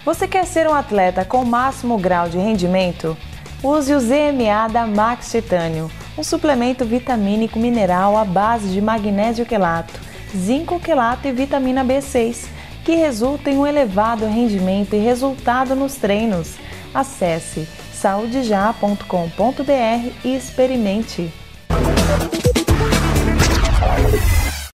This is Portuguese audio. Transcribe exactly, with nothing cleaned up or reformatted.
Você quer ser um atleta com o máximo grau de rendimento? Use o Z M A da Max Titânio, um suplemento vitamínico mineral à base de magnésio quelato, zinco quelato e vitamina B seis, que resulta em um elevado rendimento e resultado nos treinos. Acesse saúde já ponto com ponto br e experimente.